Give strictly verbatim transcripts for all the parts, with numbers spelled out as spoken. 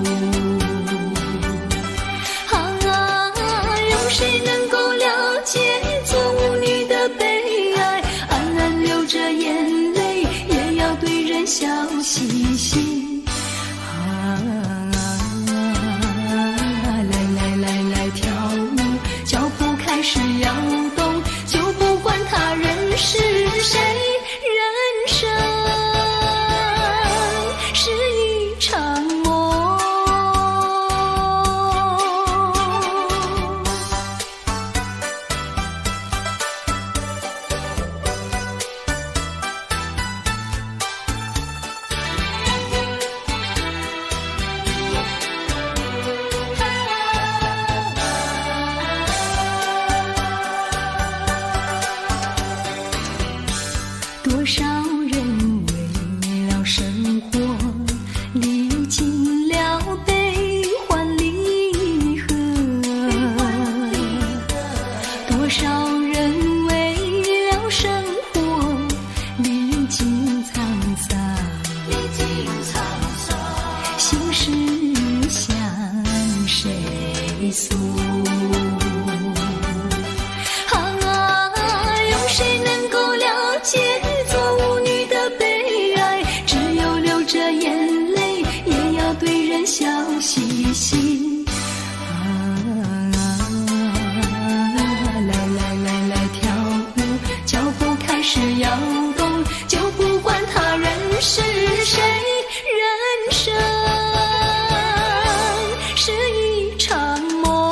啊，有谁能够了解做舞女的悲哀？暗暗流着眼泪，也要对人笑嘻嘻。啊，来来来来跳舞，脚步开始摇动，就不管他人是谁。人生是一场梦。多少人为了生活历尽了悲欢离合，多少人为了生活历尽沧桑，心事向谁诉？啊，有谁能够了解对人笑嘻嘻。啊，来来来来跳舞，脚步开始摇动，就不管他人是谁。人生是一场梦。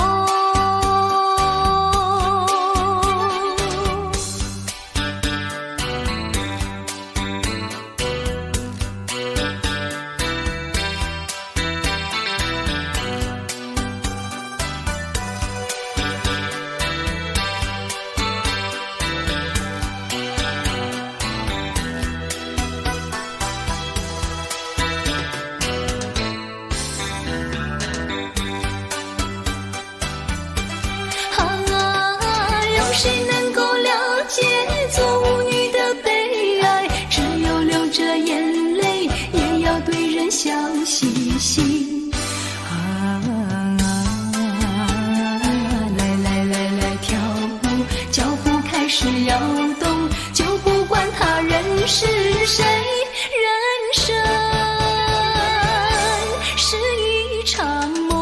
谁能够了解做舞女的悲哀？只有流着眼泪，也要对人笑嘻嘻。啊，来来来来跳舞，脚步开始摇动，就不管他人是谁。人生是一场梦。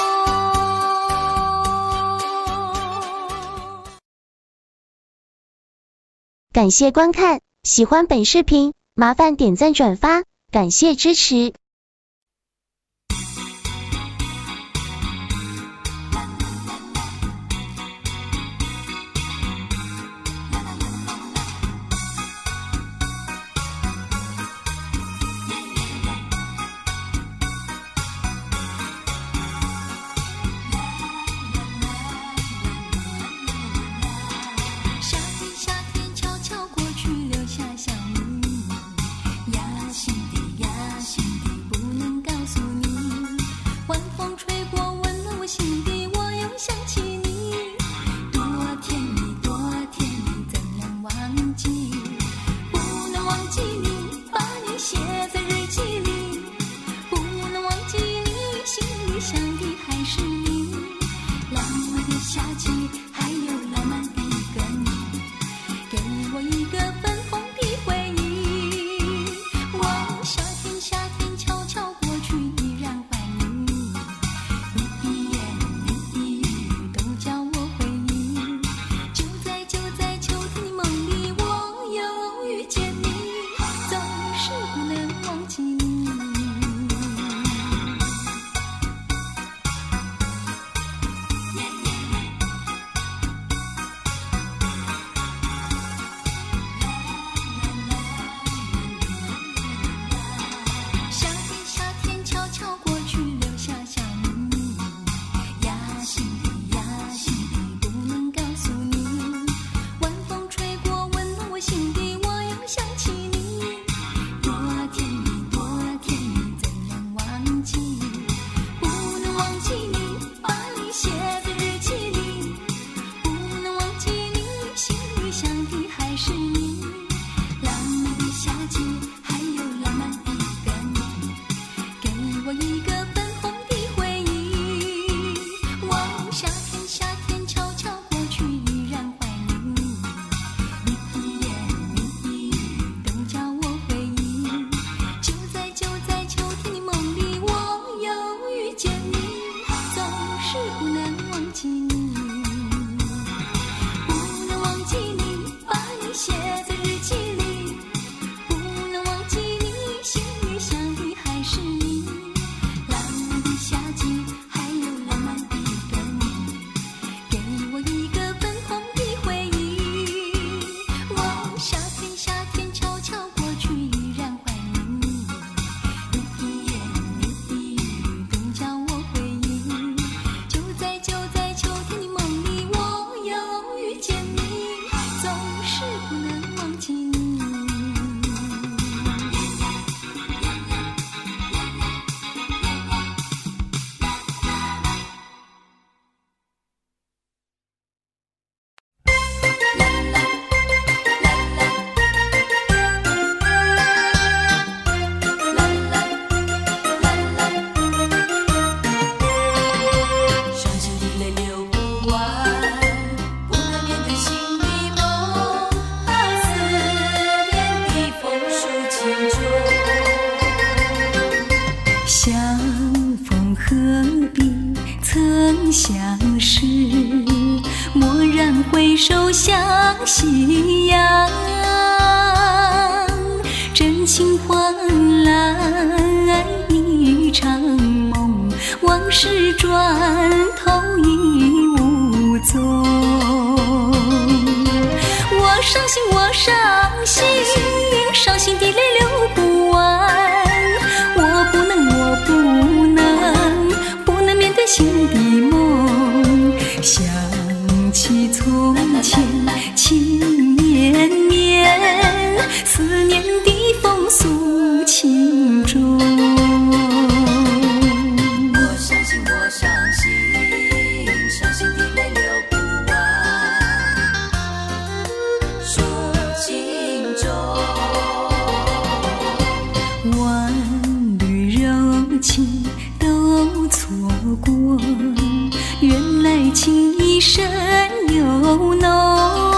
感谢观看，喜欢本视频，麻烦点赞转发，感谢支持。 留下小雨呀，心底呀，心底。 何必曾相识，蓦然回首向夕阳，真情换来一场梦，往事转头已无踪。我伤心，我伤心，伤心的泪流不完，我不能，我不能，不能面对心的梦。想起从前情绵绵，思念的风诉情衷。 我伤心，我伤心，伤心的泪流不完，诉情衷。 万缕柔情都错过，原来情意深又浓。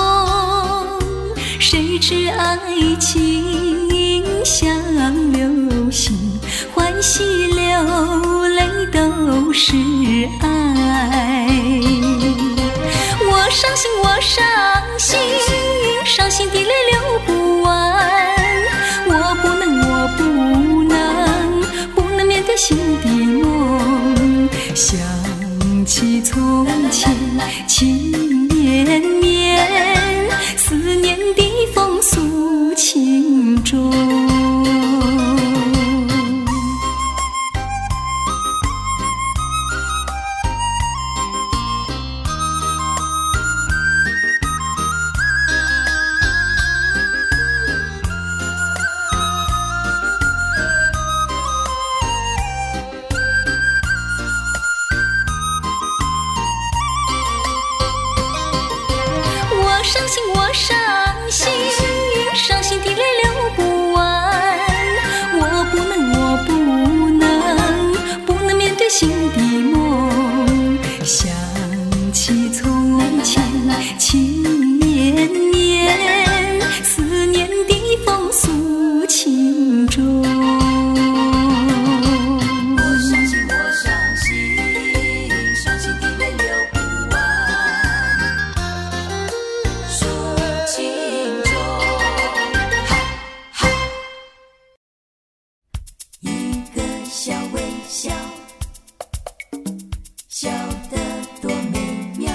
谁知爱情像流星，欢喜流泪都是爱。我伤心，我伤心，伤心的泪流不完，我不能，我不能，不能面对心的梦。想起从前情绵绵，思念的风诉情衷。我伤心，我伤心，伤心的泪流不完，我不能，我不能，不能面对心的梦。想起从前情绵绵，思念的风诉情衷。 我伤心，我伤心，伤心的泪流不完，诉情衷。哈哈，一个小微笑，笑得多美妙。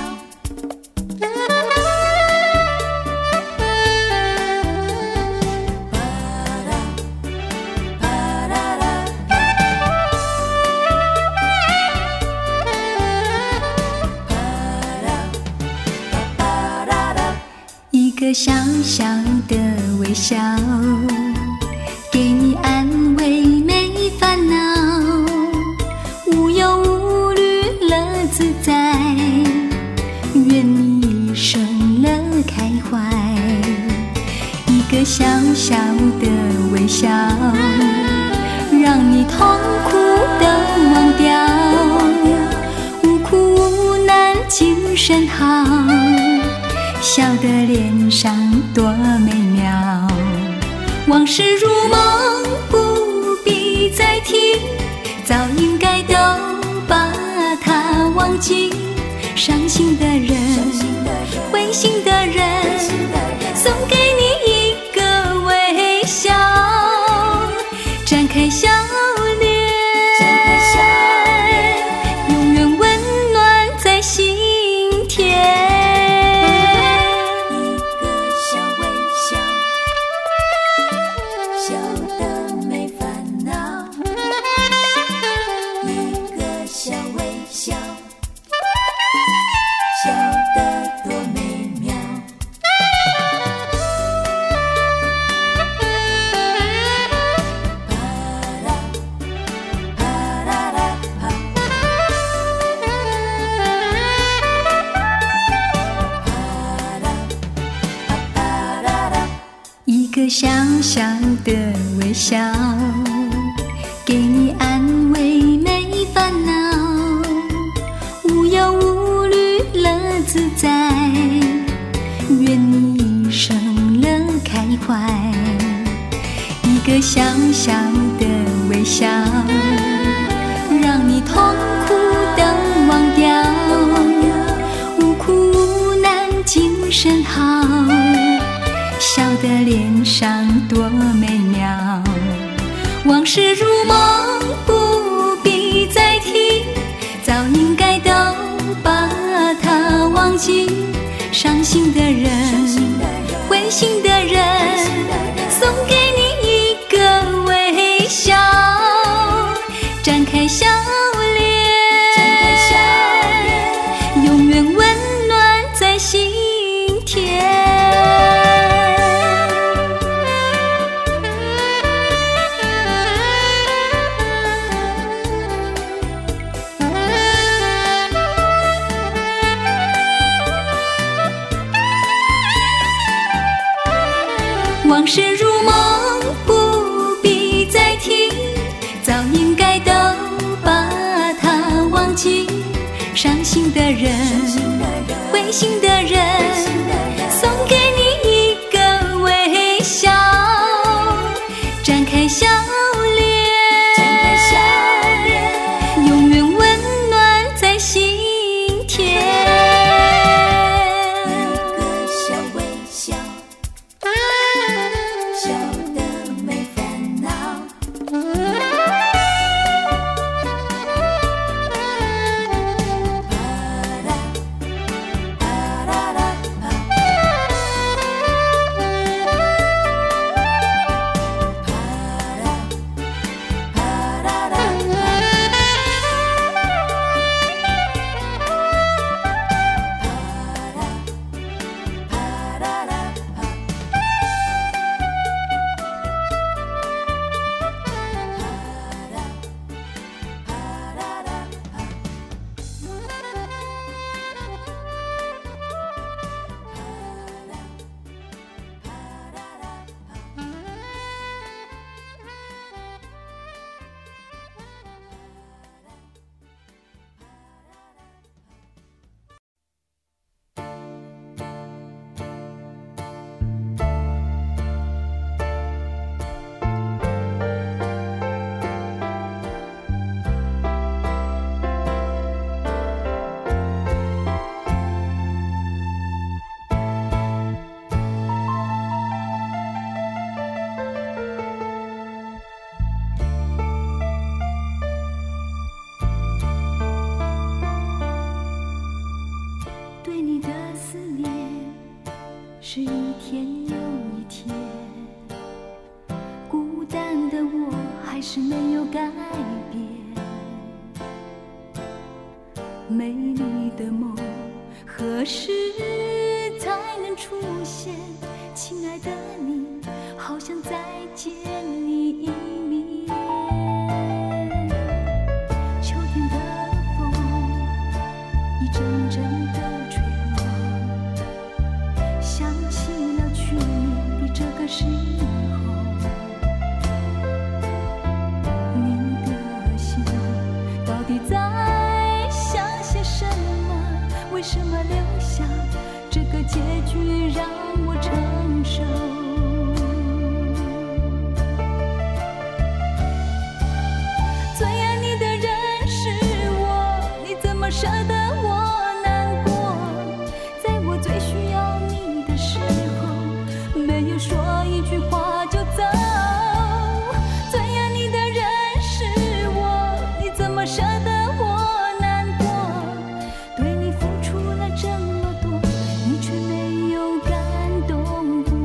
一个小小的微笑，给你安慰没烦恼，无忧无虑乐自在，愿你一生乐开怀。一个小小的微笑，让你痛苦都忘掉，无苦无难精神好，笑得脸上多美妙。往事如梦不必再提，早应该都把它忘记。伤心的人，灰心的人，送给你一个微笑，展开笑脸，永远温暖在心田。一个小小的微笑，给你安慰没烦恼，无忧无虑乐自在，愿你一生乐开怀。一个小小的微笑，让你心的人，灰心的人，送给你一个微笑，展开笑脸，永远温暖在心田。 一个小微笑，笑得没烦恼。 对你的思念是一天又一天，孤单的我还是没有改变。美丽的梦何时才能出现？亲爱的你，好想再见你一面。秋天的风一阵阵的吹过，想起了去年的这个时候，你的心到底在想些什么？为什么留下这个结局让我承受？最爱你的人是我，你怎么舍得我难过？在我最需要你的时候，没有说一句话就走。最爱你的人是我，你怎么舍得我难过？对你付出了这么多，你却没有感动过。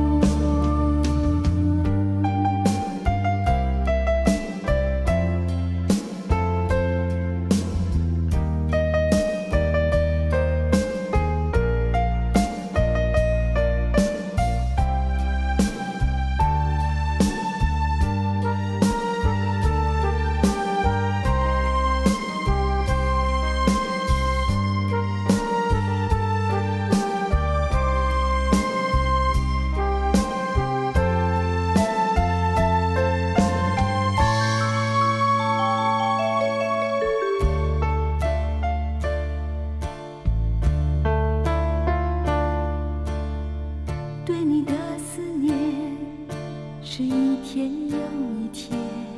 对你的思念是一天又一天，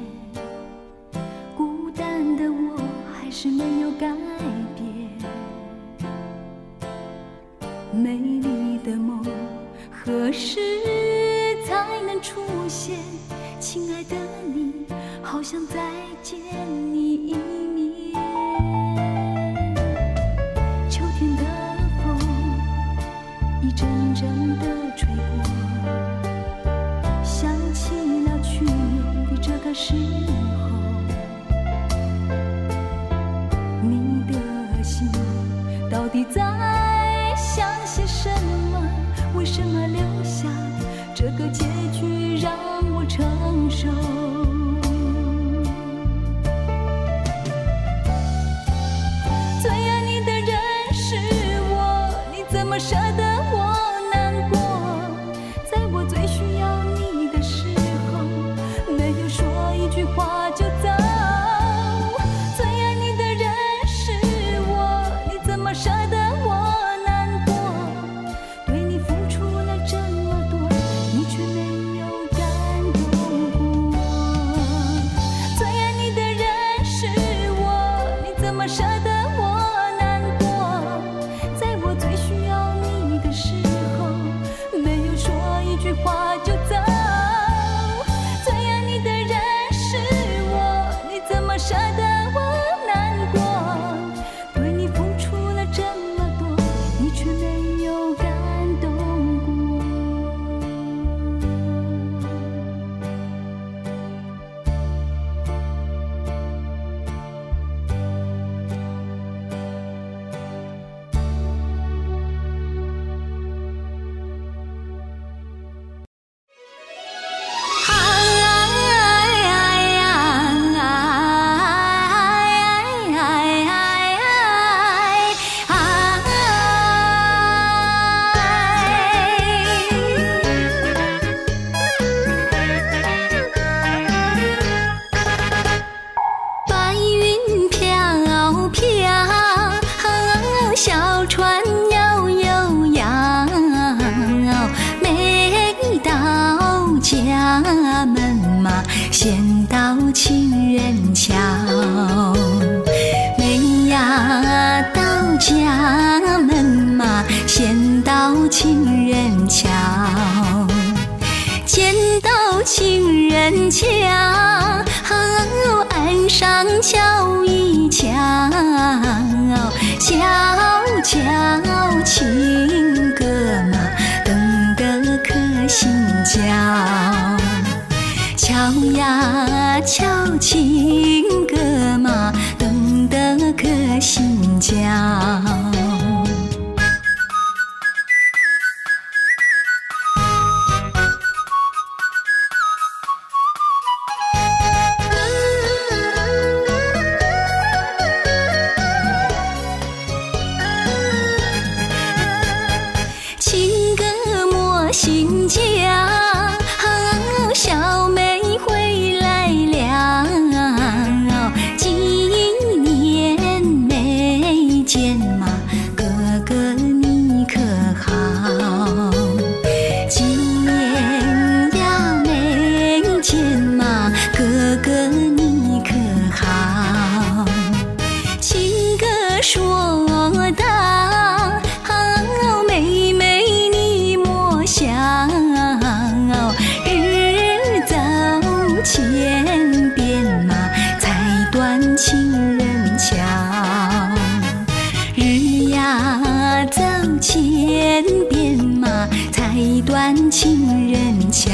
孤单的我还是没有改变。美丽的梦何时才能出现？亲爱的你，好想再见你一面。秋天的风一阵阵的吹过，想起了去年的这个时候，你的心到底在想些什么？为什么留下这个结局让我承受？最爱你的人是我，你怎么舍得我难过？在我最需要你的时候，没有说一句话就走。最爱你的人是我，你怎么舍得我难过？在我最需要你的时候，没有说一句话就走。最爱你的人是我，你怎么舍得我难过？对你付出了这么多，你却没有感动过。白云飘飘，小船摇摇摇，每到家门嘛，先到情人桥。每呀到家门嘛，先到情人桥。见到情人桥，岸上瞧一瞧，瞧瞧情歌嘛，等得可心焦。瞧呀瞧情歌嘛，等得可心焦。情歌莫心焦，小妹回来了，几年没见嘛，哥哥你可好？几年呀没见嘛，哥哥你可好？情歌说到妹妹你莫想，日走千遍嘛，才断情人桥。日呀走千遍嘛，才断情人桥。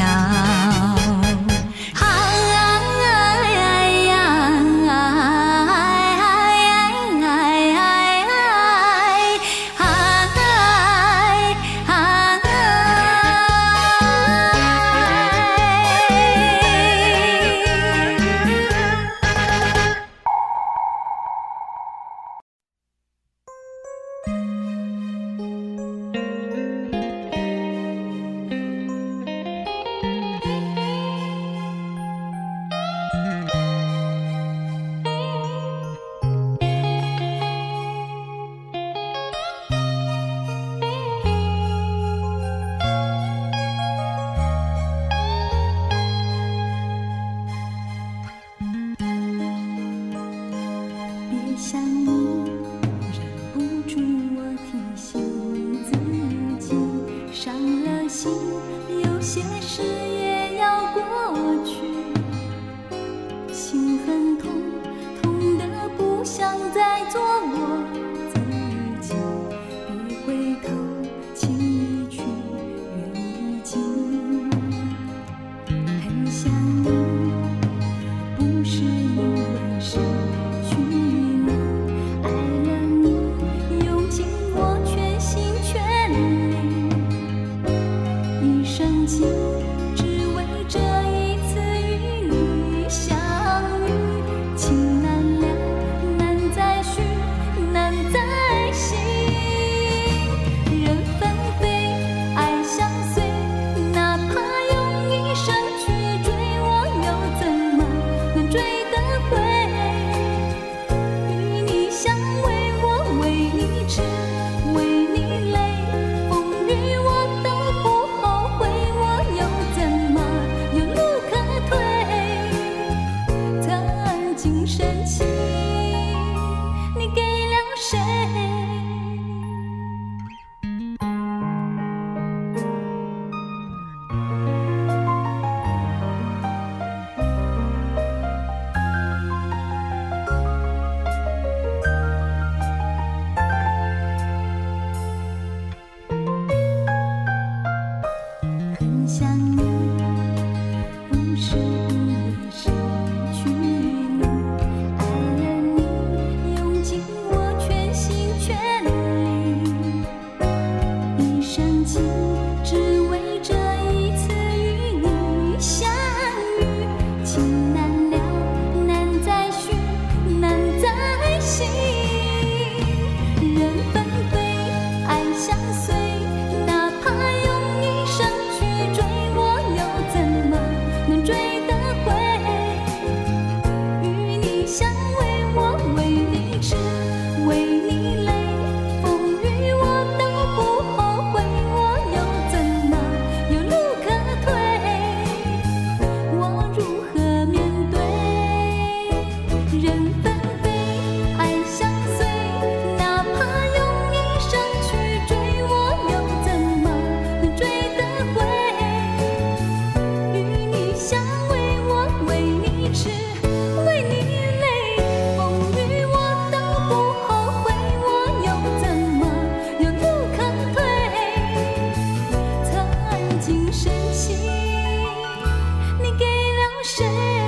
别想你，忍不住我提醒自己，伤了心，有些事也要过去。心很痛，痛得不想再做我自己。别回头，情已去，缘已尽。很想你，不是因为失去你，爱了你，用尽我全心全力。一生情，只为这一次与你相遇。情难了，难再续。 谁？很想你，不是因为失去你，爱了你，用尽我全心全力，一生情，只为这一次与你相遇。情难了，难再续，难再续，人纷飞，爱相随，哪怕用一生去追，我又怎么能追得回？与你相偎，我为你痴，为你累，风雨我都不后悔，我又怎么有路可退？我如何面对？人纷飞，爱相随，哪怕用一生去追，我又怎么能追得回？与你相偎，我为你痴，为你累，风雨我都不后悔，我又怎么有路可退？曾经深情，你给了谁？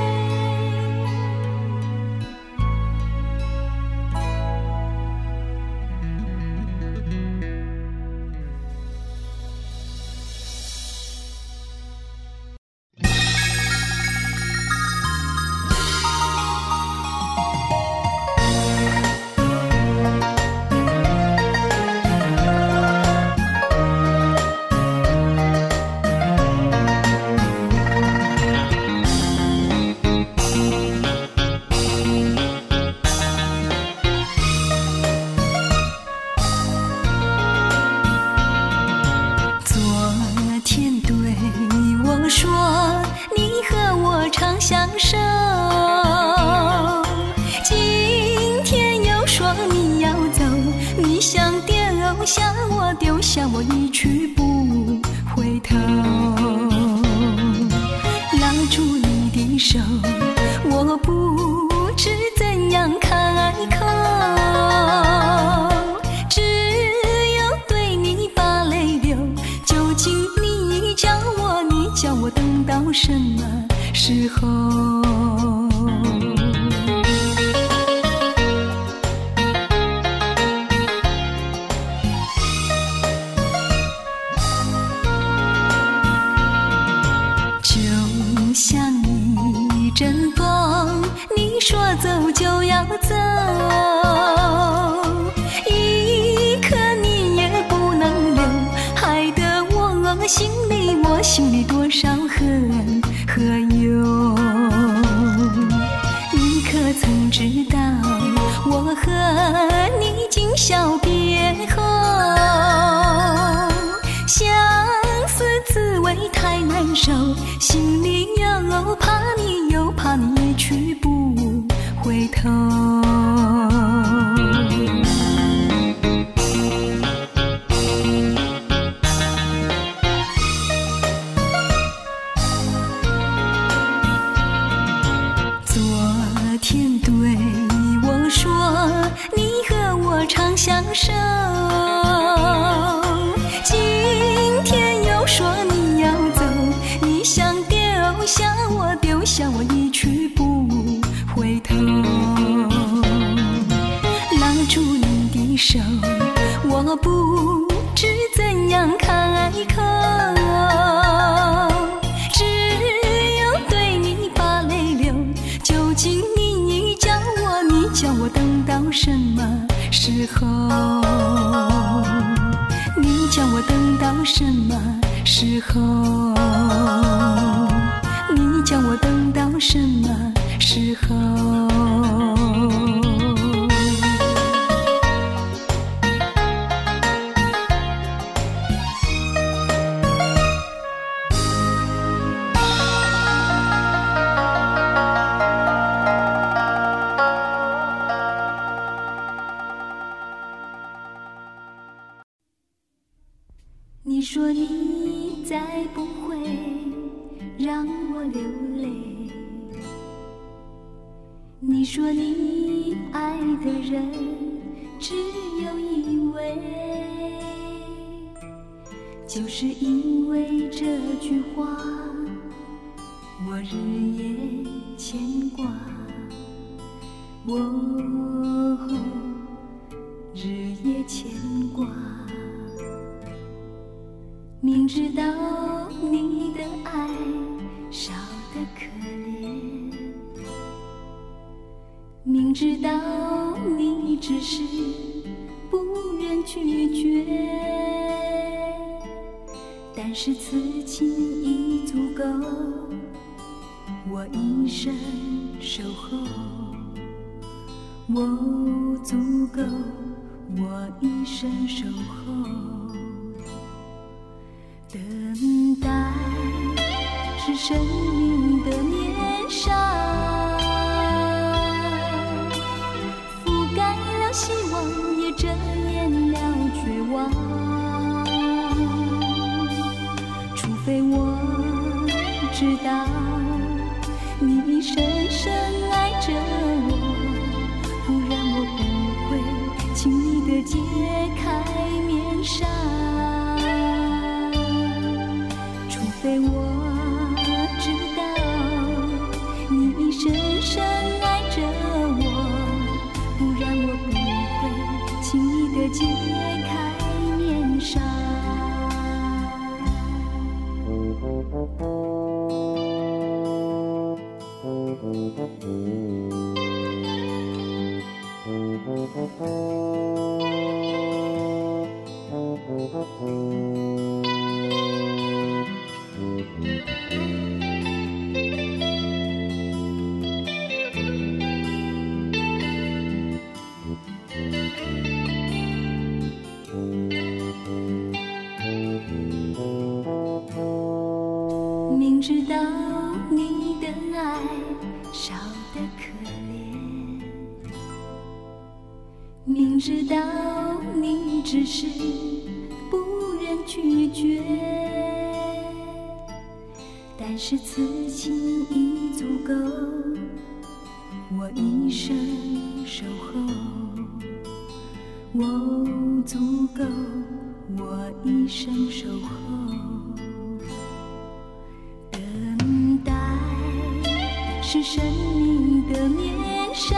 昨天对我说，你和我长相守，今天又说你要走，你想丢下我，丢下我一去不回头。拉住你的手，我不知怎样开口，只有对你把泪流。究竟你叫我，你叫我等到什么时候？就像一阵风，你说走就要走，一刻你也不能留，害得我心里，我心里多少恨和忧。你可曾知道，我和你今宵别后，相思滋味太难受，心里又怕你，又怕你一去不回头。昨天对我说，你和我长相守，今天又说你要走，你想丢下我，丢下我一去不回头。拉住你的手，我不知怎样开口，只有对你把泪流。究竟你叫我，你叫我等到什么时候？你叫我等到什么时候？你叫我等到什么时候？ 说你再不会让我流泪，你说你爱的人只有一位，就是因为这句话我日夜牵挂，我日夜牵挂。明知道你的爱少得可怜，明知道你只是不愿拒绝，但是此情已足够我一生守候，我足够我一生守候。等待是生命的面纱，覆盖了希望，也遮掩了绝望。除非我知道你深深爱着我，不然我不会轻易地解开面纱。除非我知道你深深爱着我，不然我不会轻易地解开面纱。明知道你的爱少得可怜，明知道你只是不愿拒绝，但是此情已足够我一生守候，我足够我一生守候。等待是生命的面纱，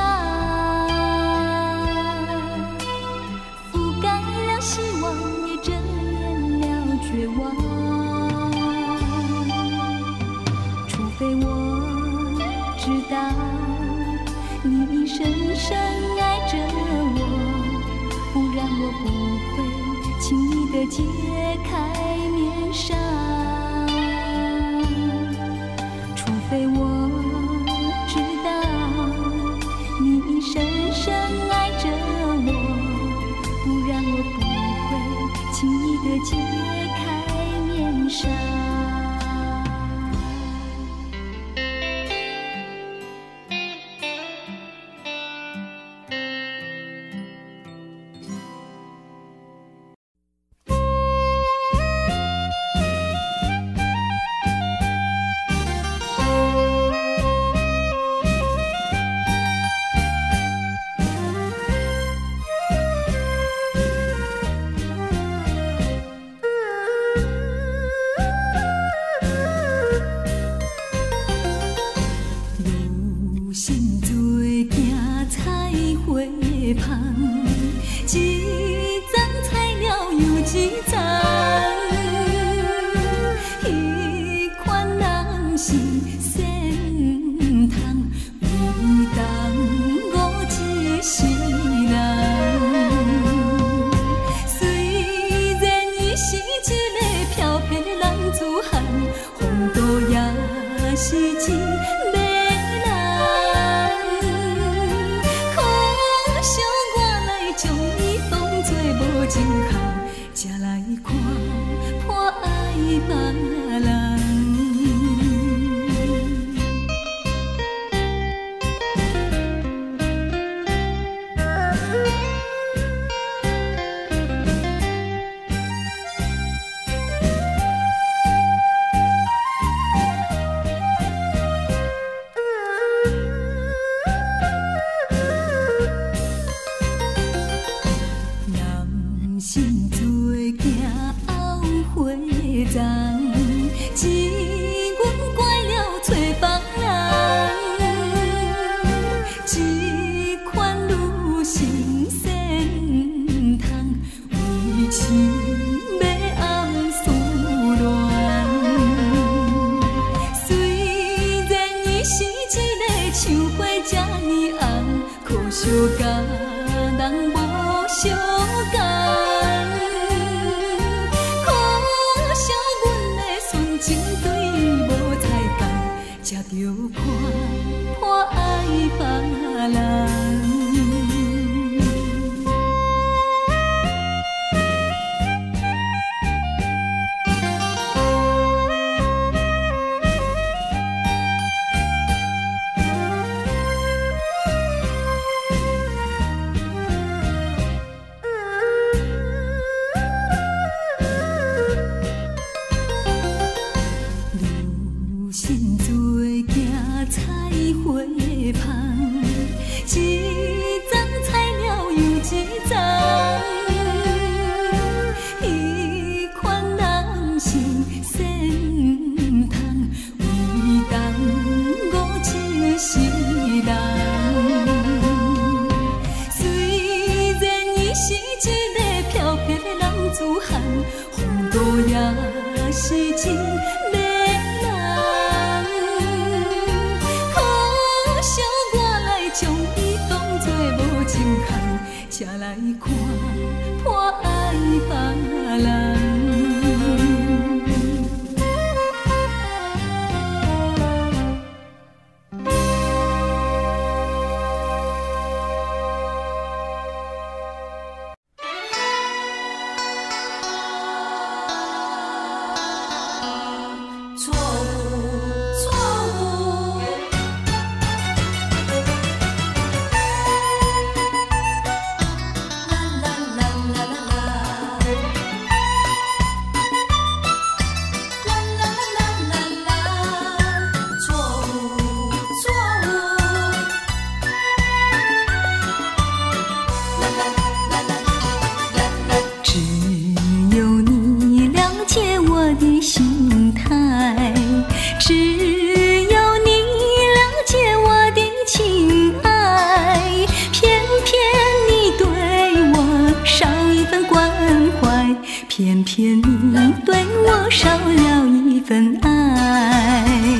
覆盖了希望，也遮掩了绝望。除非我知道你深深爱着我，不然我不会轻易地解开面纱。除非我知道你深深爱着我，不然我不会轻易地解开面纱。 心要暗思乱。虽然伊是一个像花这呢红，可惜甲人无相共。可惜阮的纯情对无才共，才着看破爱别人。心做行菜花香，一丛菜鸟又一丛。彼款人生先通，为当我一世人。虽然伊是一个漂泊的男子汉，风度也是真迷人。将伊当作无情项，才来看破爱别人。偏偏你对我少了一份爱，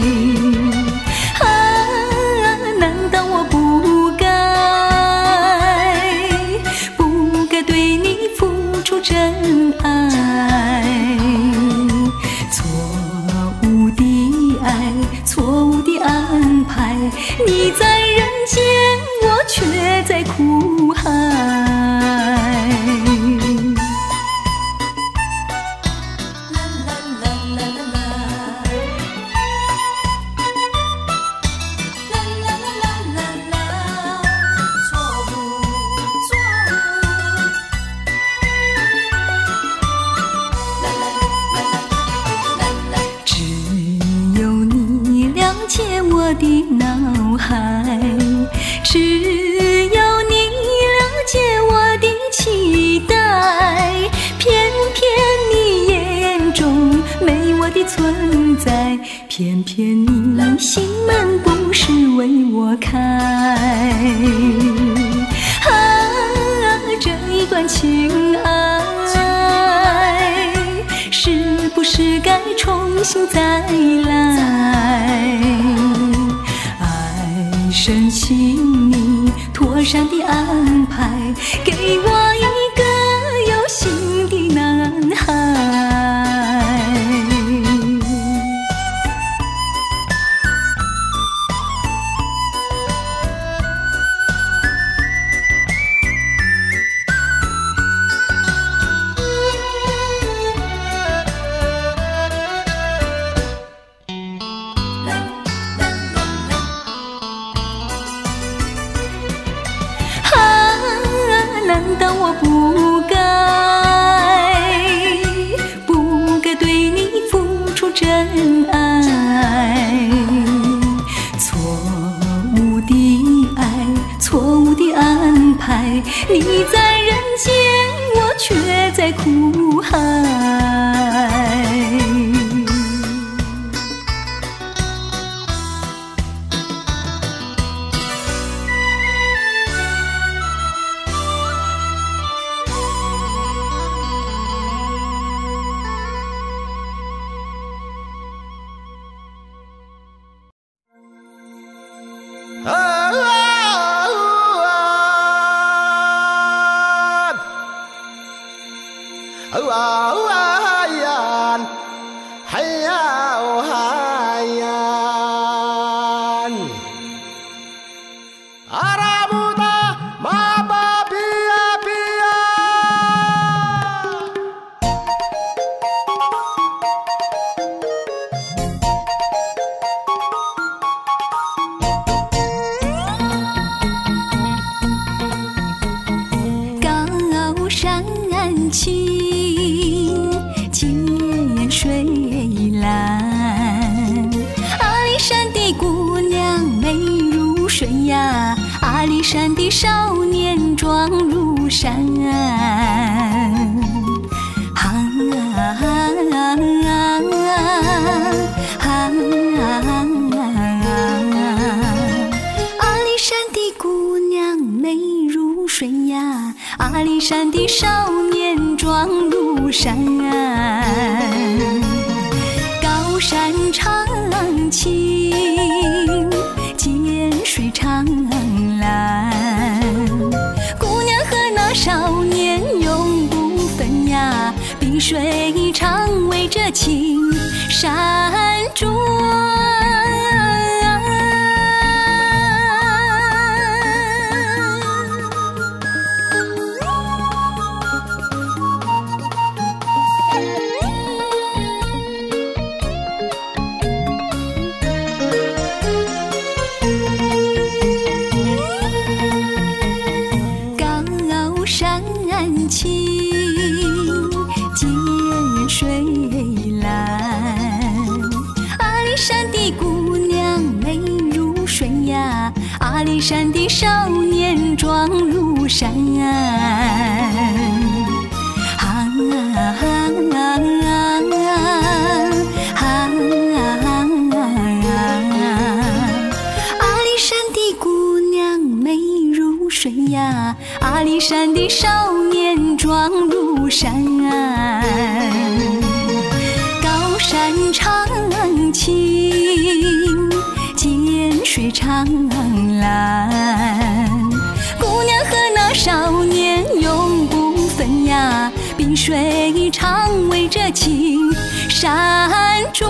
啊，难道我不该，不该对你付出真爱？错误的爱，错误的安排，你在人间，我却在苦海。我的脑海，只有你了解我的期待，偏偏你眼中没我的存在，偏偏你心门不是为我开。啊，这一段情爱，是不是该重新再来？深情你妥善的安排，给我一个有心的男孩。难道我不该，不该对你付出真爱？错误的爱，错误的安排，你在人间，我却在苦海。 哦啊哦啊呀，嗨呀哦嗨呀，阿拉布达马巴比呀比呀。 高山青，涧水蓝。阿里山的姑娘美如水呀，阿里山的少年壮如山。哈啊啊啊阿里山的姑娘美如水呀，阿里山的少年壮如山。高山长青，涧水长蓝。姑娘和那少年永不分呀，碧水长围着青山转。高山青，涧水蓝。阿里山的姑娘美如水呀，阿里山的少年壮如山。哈啊阿里山的姑娘美如水呀，阿里山的少年壮如山。高山长青，涧水长蓝。姑娘和那少年永不分呀，碧水长围着青山转。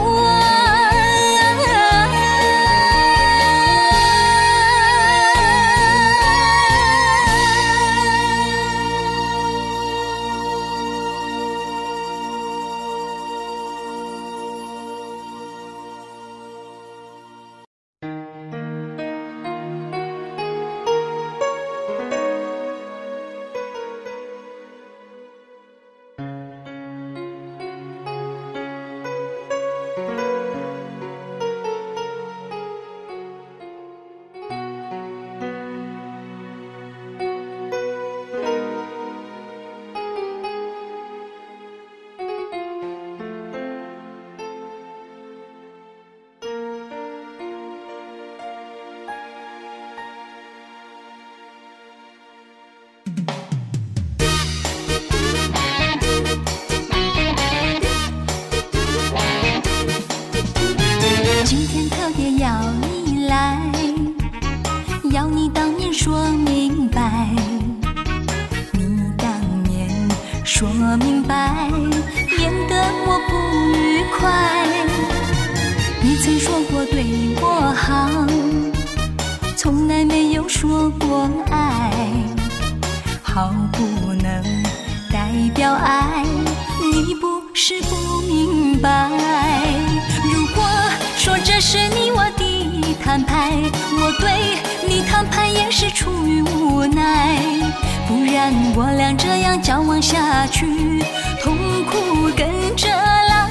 今天特别要你来，要你当面说明白。你当面说明白，免得我不愉快。你曾说过对我好，从来没有说过爱。好不能代表爱，你不是不明白。如果说这是你我的摊牌，我对你摊牌也是出于无奈。不然我俩这样交往下去，痛苦跟着来。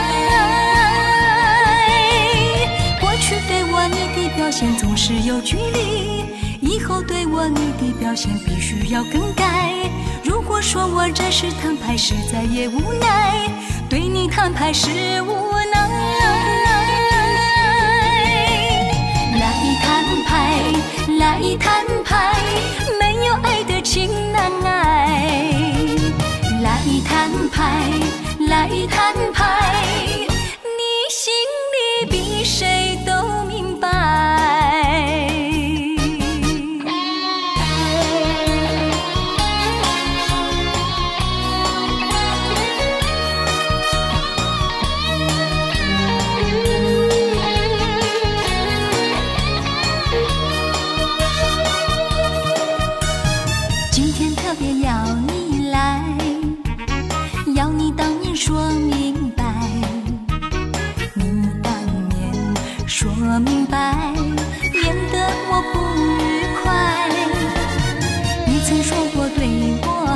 过去对我你的表现总是有距离，以后对我你的表现必须要更改。如果说我这是摊牌，实在也无奈，对你摊牌是无奈。来摊牌，来摊牌，没有爱的情难挨。来摊牌，来摊牌，你心里比谁都明白。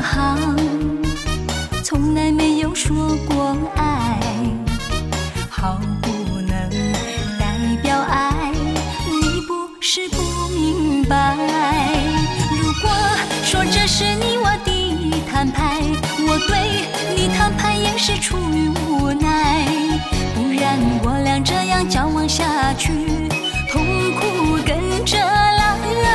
好，从来没有说过爱，好不能代表爱，你不是不明白。如果说这是你我的摊牌，我对你摊牌也是出于无奈，不然我俩这样交往下去，痛苦跟着来。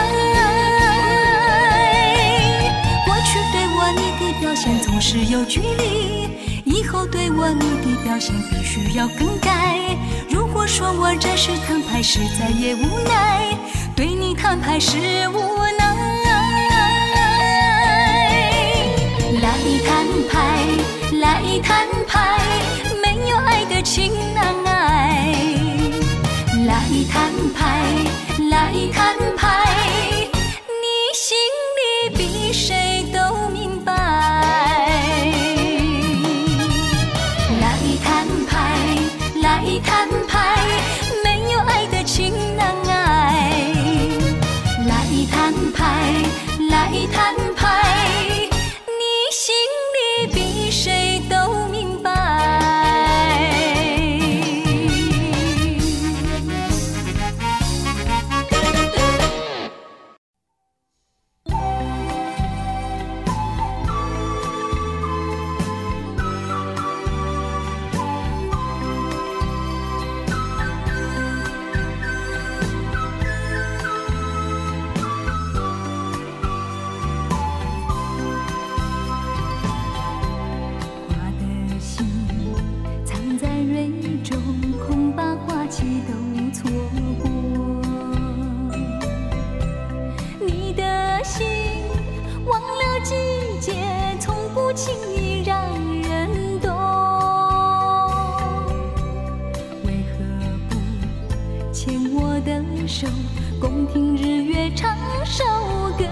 过去对我你的表现总是有距离，以后对我你的表现必须要更改。如果说我这是摊牌，实在也无奈，对你摊牌是无奈。来摊牌，来摊牌，没有爱的情难挨。来摊牌，来摊牌，你心里比谁都明白。来摊牌，来摊牌，没有爱的情难挨。来摊牌，来摊牌，你心里比谁都明白。手，共听日月唱首歌。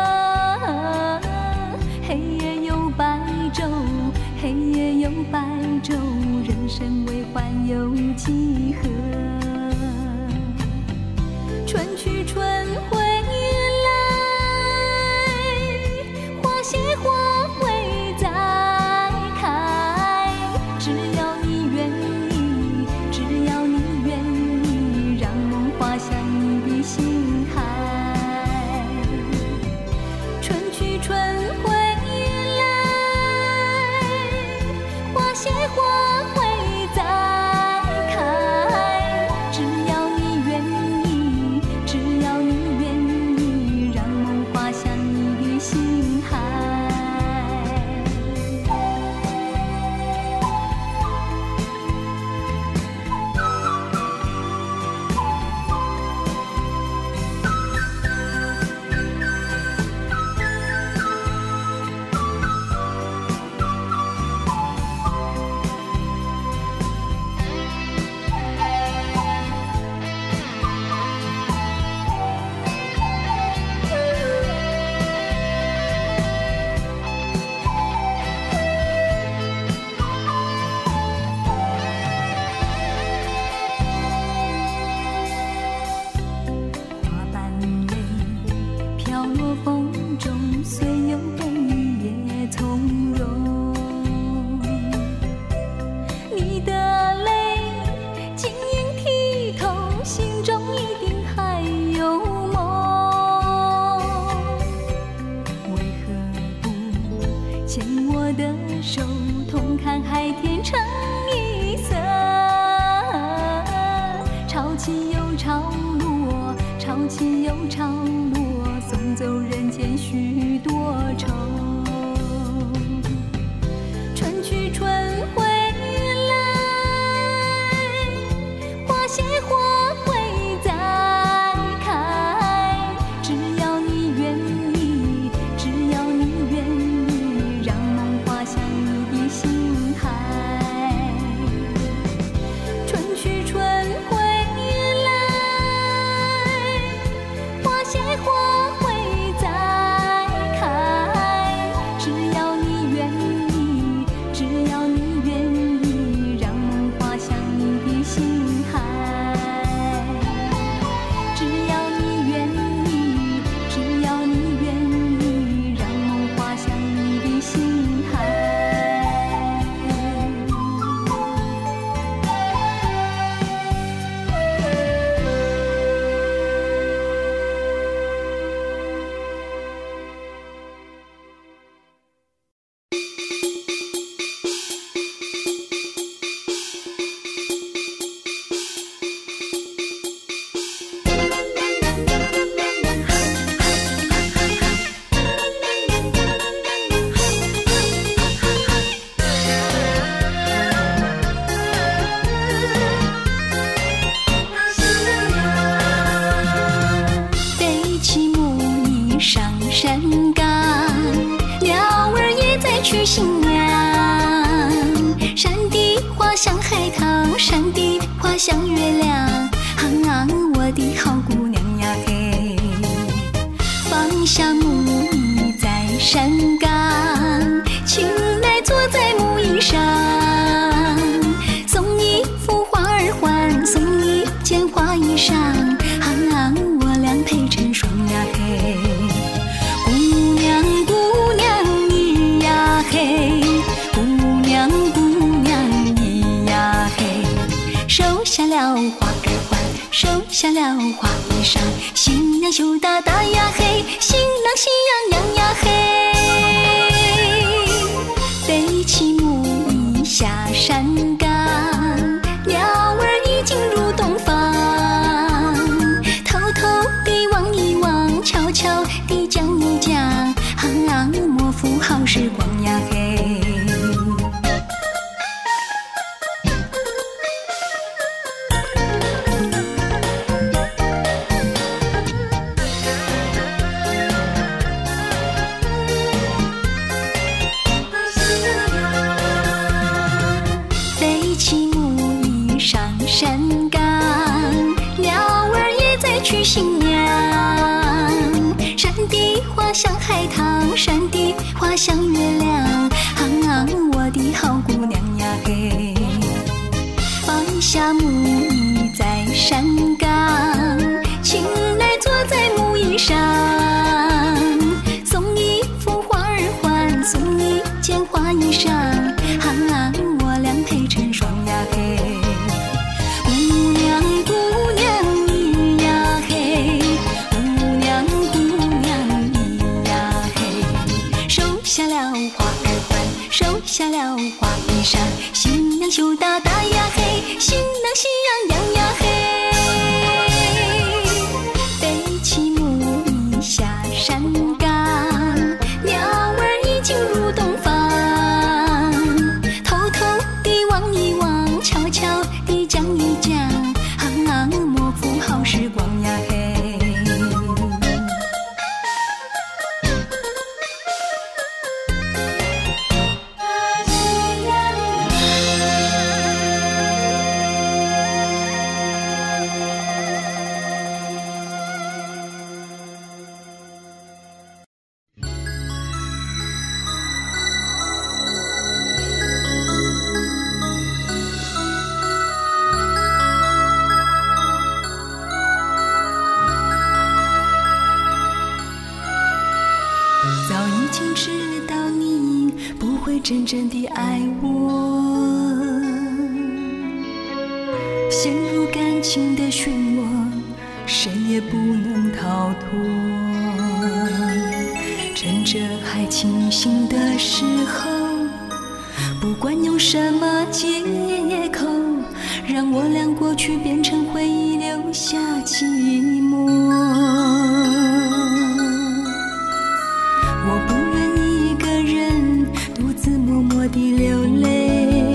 黑夜有白昼，黑夜有白昼，人生为欢有几何？春去春回来，花谢花会再开。只要你愿意，只要你愿意，让梦滑向你的心海。春去春回来，花谢花会再开。只要你愿意，只要你愿意，让梦滑向你的心海。花会再开， 娶新娘。山的花像海棠，山的花像月亮，啊，我的好姑娘呀嘿。放下木椅在山岗，请来坐在木椅上，送你幅花儿环，送你件花衣裳，啊，我俩配成双呀嘿。姑娘姑娘你呀嘿，姑娘姑娘你呀嘿，收下了花儿环，收下了花衣裳，新娘羞答答呀嘿，新郎喜洋洋呀嘿。背起木椅下山岗，鸟儿已经入洞房，偷偷地望一望，悄悄地讲一讲，啊，莫负好时光呀嘿。背起木椅上山岗，鸟儿也在娶新娘。山的花像海棠，山的花像月亮，啊，我的好姑娘呀嘿。放下木椅在山岗，请来坐在木椅上，送一幅花儿环，送一件花衣裳，啊，我俩配成双呀嘿。姑娘姑娘你呀嘿，姑娘姑娘你呀嘿，收下了花儿环，收下了花衣裳，新娘羞答答呀嘿，新郎喜洋洋呀嘿。背起木椅下山岗，鸟儿已经入洞房，偷偷地望一望，悄悄地讲一讲，啊，莫负好时光呀嘿。早已经知道你不会真正地爱我，陷入感情的漩涡，谁也不能逃脱。趁着还清醒的时候，不管用什么借口，让我俩过去变成回忆，留下寂寞。我不愿一个人独自默默地流泪，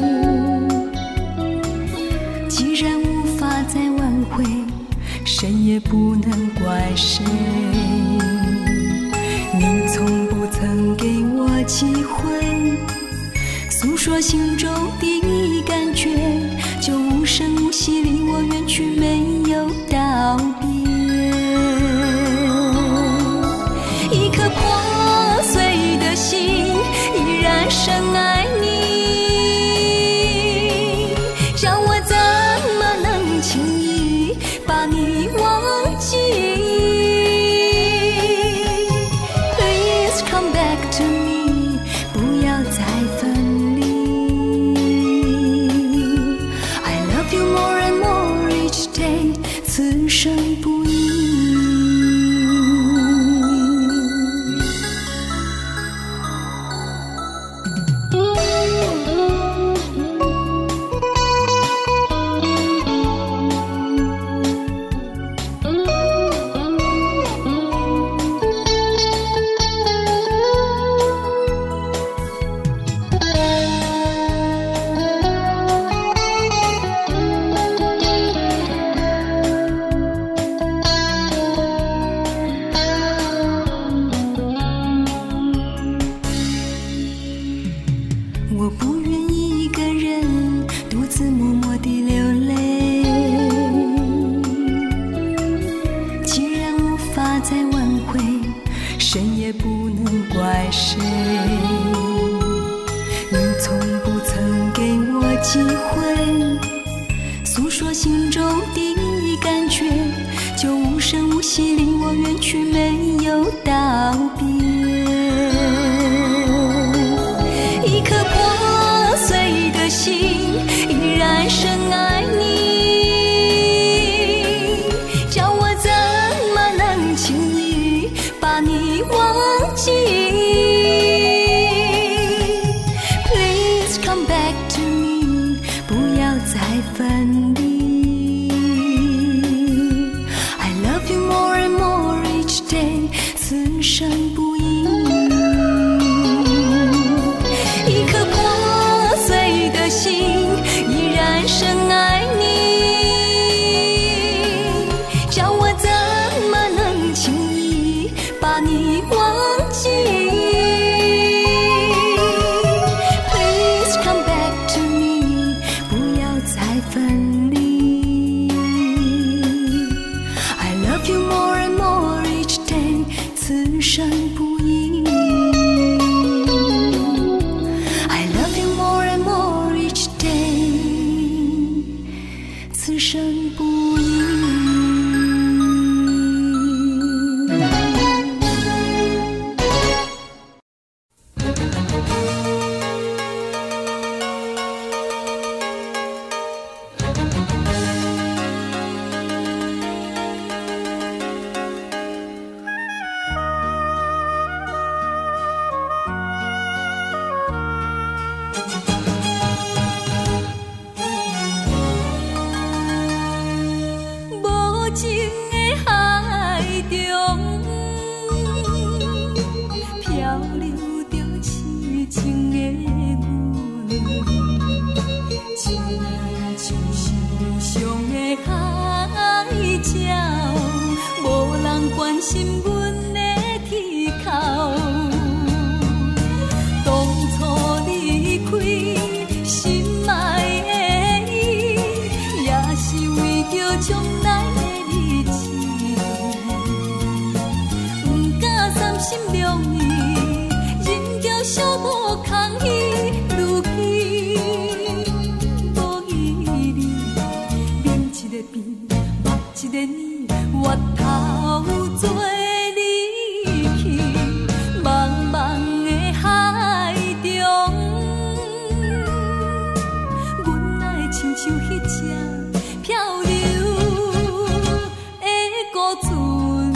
既然无法再挽回，谁也不能怪谁。你从不曾给我机会诉说心中的感觉，就无声无息离我远去，没有道别。一颗破碎的心依然深爱你，叫我怎么能轻易把你忘记。 Please come back to me， 不要再分离。 I love you more and more each day， 此生不移。 Thank 机会诉说心中的感觉，就无声无息离我远去，没有道别。一颗破碎的心依然深爱你，叫我怎么能轻易把你忘记。 Please come back to me， 不要再分离。I love you more and more each day， 此生不移。一颗破碎的心依然深爱你，叫我怎么能轻易把你忘记。 Please come back to me， 不要再分离。I love you more and more each day， 此生不移。I love you more and more each day， 此生不移。 无情的海中，漂流着痴情的阮，亲像受伤的海鸟，无人关心阮的啼哭。当初离开心爱的伊，也是为着将来的日子，不敢三心两意，忍着寂寞空虚如去，无意你，面一个变，目一个呢，越头做离去，茫茫的海中，阮爱亲像迄只漂流的孤船。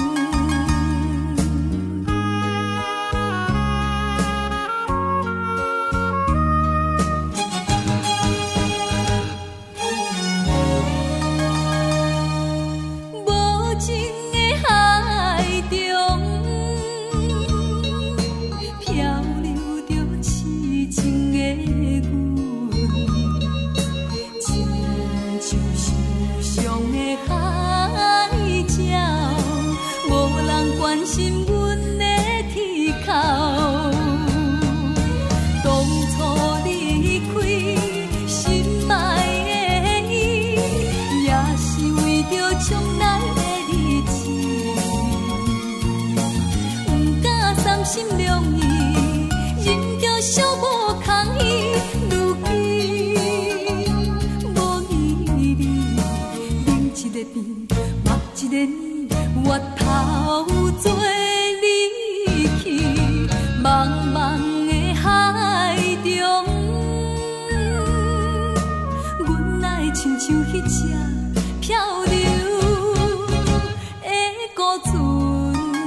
无情的海中，漂流着痴情的阮，亲像受伤的海鸟，无人关心阮的啼哭。当初离开心爱的伊，也是为着将来的日子，不敢三心两意，忍着寂寞空虚如去，无意你，面一个变，目一个呢，越头做离去，茫茫的海中，阮爱亲像迄只漂流的孤船。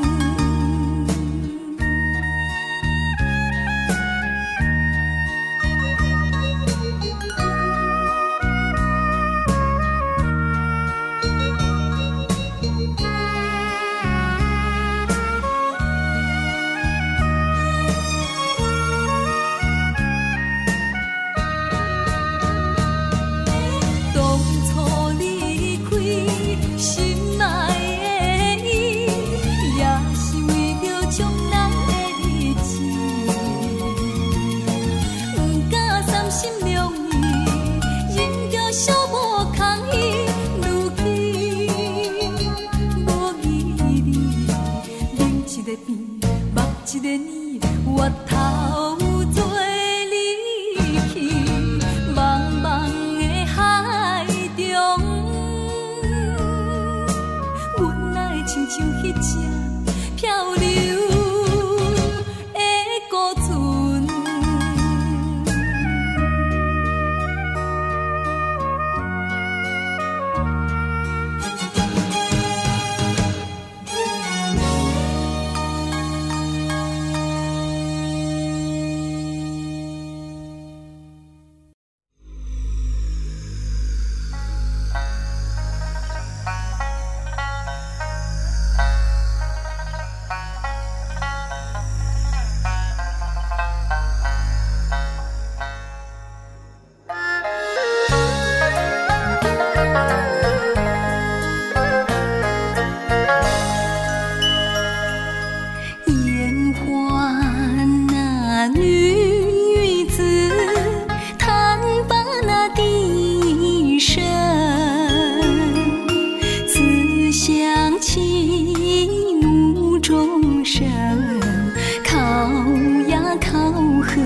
当初离开心爱的伊，也是为着将来的日子，不敢三心两意，忍着寂寞空虚如去，无意你，面一个变，目一个呢，越头做离去，茫茫。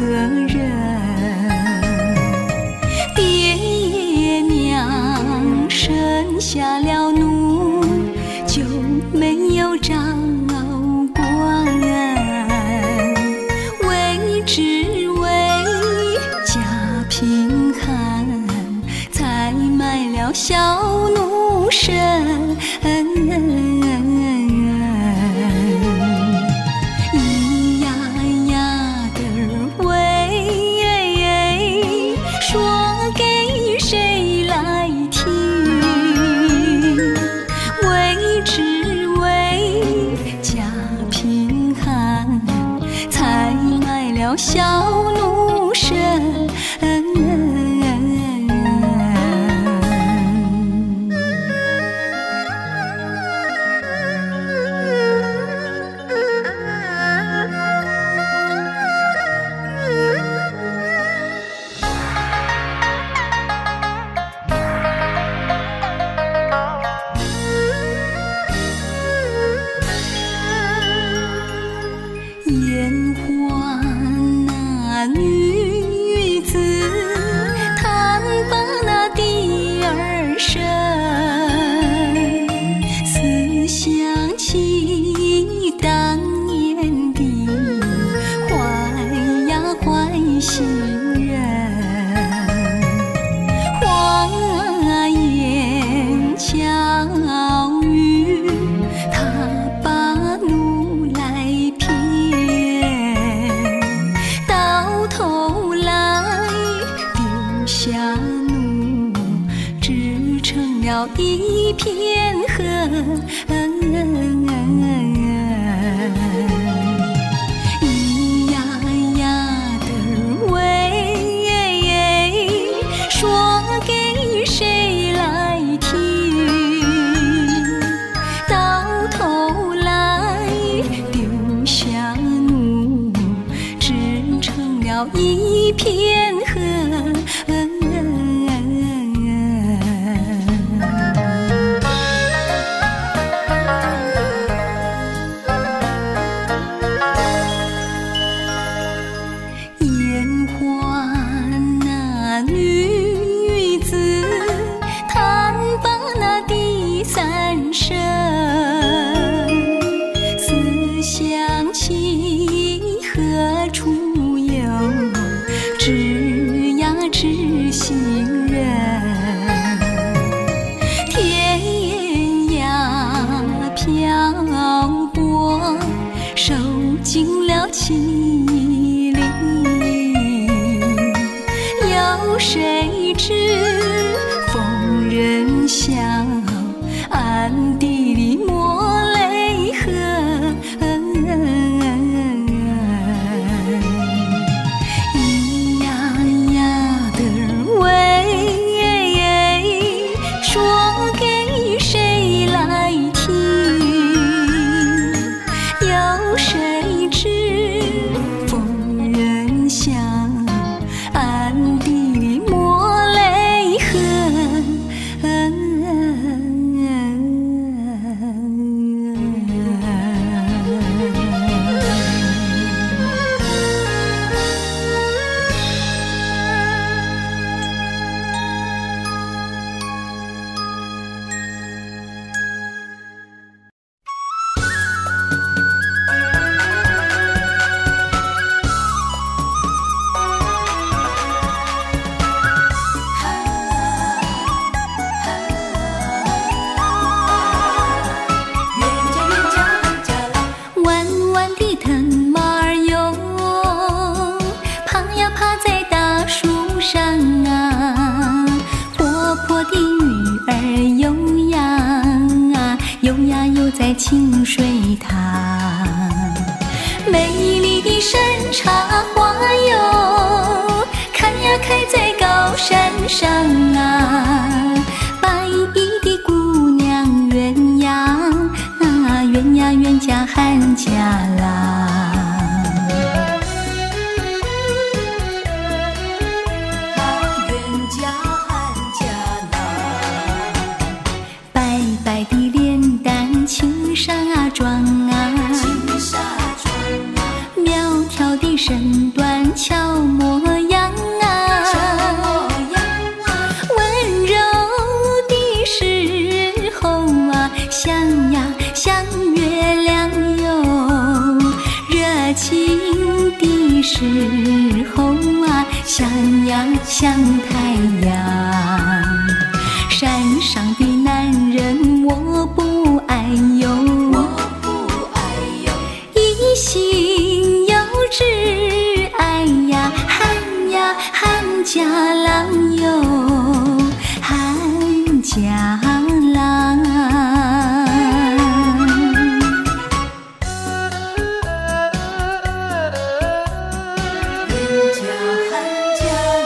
人。爹娘生下了奴，就没有照管，为只为家贫寒，才卖了小奴身。咿呀呀的喂，说给谁来听？为只为家贫寒，才卖了小奴身。烟花那女子，弹罢那第二声，思想起当年的坏呀坏心人，花言巧语，他把奴来骗，到头来丢下奴，只成了一片恨。咿呀呀的喂，说给谁来听？到头来丢下奴，只成了一片恨。烟花那女子，弹罢那第三声，思想起何处有知呀知心人？天涯漂泊，受尽了凄厉，有谁知逢人笑，暗地里抹泪痕。咿呀呀的喂，说给谁来听？有谁知逢人笑，暗地里抹泪痕。弯弯的藤蔓儿哟，爬呀爬在大树上啊，活泼的鱼儿游呀游呀游在清水塘，美丽的山茶花哟，开呀开在高山上啊，白衣的姑娘鸳鸯啊，鸳呀鸳家汉家郎。白白的脸蛋，青纱妆啊，苗条的身段，俏时候啊，像呀像太阳。山上的男人我不爱哟， 我不爱哟， 一心有志爱呀，汉呀汉家郎哟，汉家郎。 人家汉家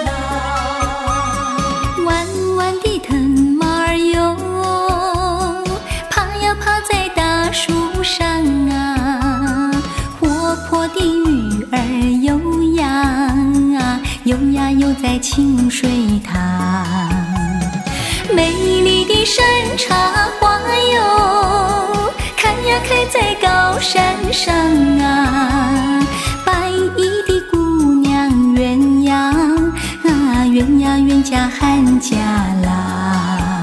郎， 弯弯的藤蔓儿哟，爬呀爬在大树上啊，活泼的鱼儿游洋啊，游呀游在清水塘。美丽的山茶花哟，开呀开在高山上啊，白衣的姑娘鸳鸯啊，鸳呀鸳家汉家郎。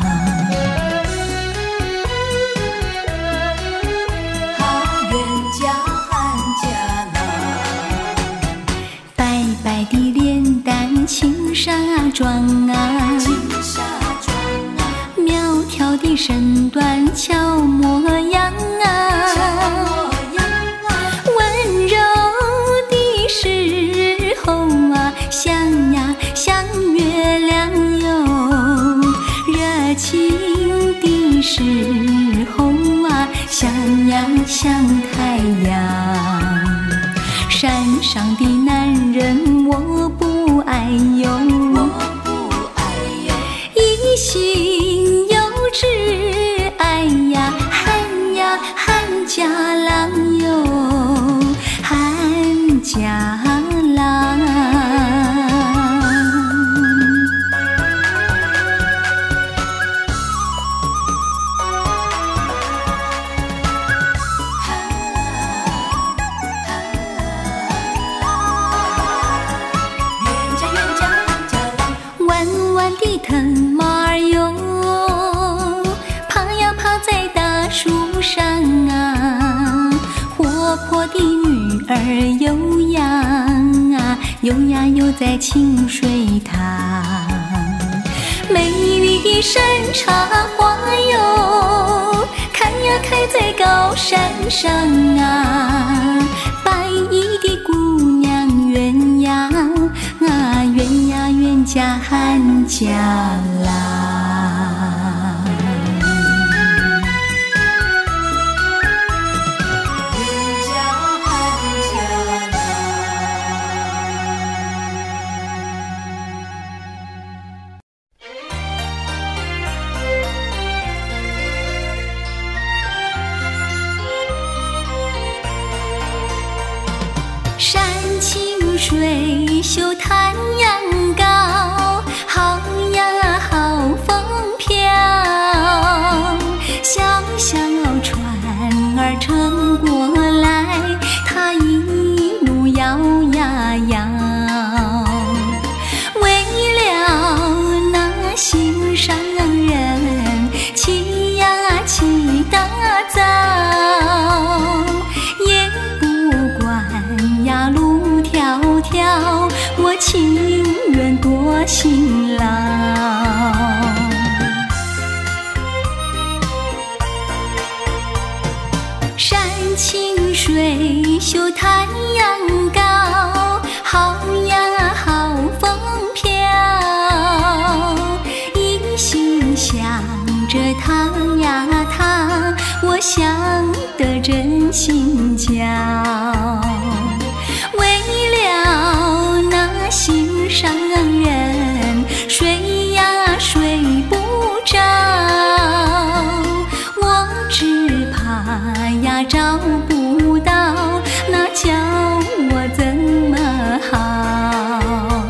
哈人家汉家郎， 白白的脸蛋青纱妆啊， 金沙庄啊， 苗条的身段俏模样啊， 模样啊， 温柔的时候啊，像呀像月亮哟，热情的时候啊，像呀像太阳。山上的男人我不爱哟， 我不爱哟， 一心有志爱呀，汉呀汉家郎哟，汉家郎。 人家人家汉家郎， 弯弯的藤蔓儿哟，爬呀爬在大树上啊，活泼的鱼儿游洋啊，游呀游在清水塘。美丽的山茶花哟，开呀开在高山上啊，白衣的姑娘鸳鸯啊，鸳呀鸳家汉家郎。 人家汉家郎。 山清水秀太阳高，好呀好风飘。小小船儿撑过来，它一路摇呀摇。为了那心上人，起呀起大早，也不管呀路迢迢，我情愿多辛劳。山清水秀太阳高，好呀好风飘。一心想着他呀他，我想得真心焦。为了那心上人，睡呀睡不着，我只怕呀找不到，那叫我怎么好？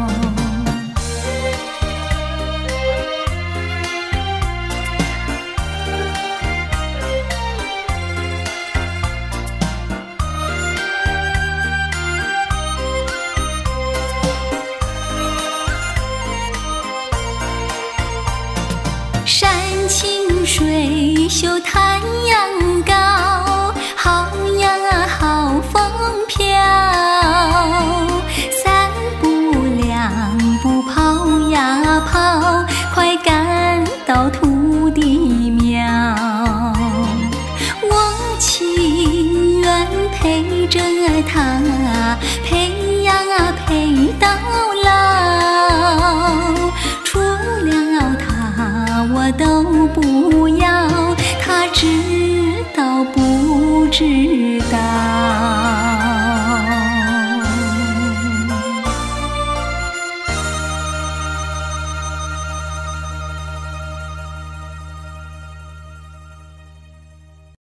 山清水秀太阳高，好呀好风飘。 他，培养啊培到老。除了他我都不要，他知道不知